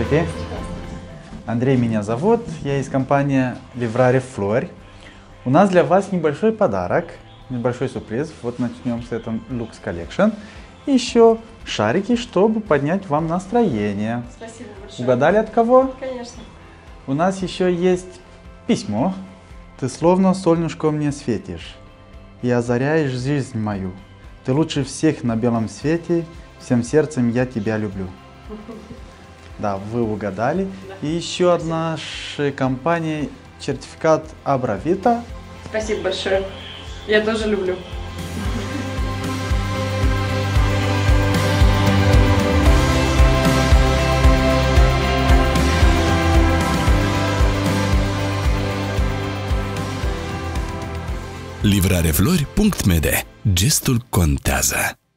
Здравствуйте. Андрей меня зовут, я из компании Livrare Flori. У нас для вас небольшой подарок, небольшой сюрприз. Вот начнем с этого Lux Collection. И еще шарики, чтобы поднять вам настроение. Спасибо большое. Угадали от кого? Конечно. У нас еще есть письмо. Ты словно солнышко мне светишь и озаряешь жизнь мою. Ты лучше всех на белом свете, всем сердцем я тебя люблю. Да, вы угадали. И еще от нашей компании сертификат Абравита. Спасибо большое. Я тоже люблю. Livrareflori.md. Gestul contează.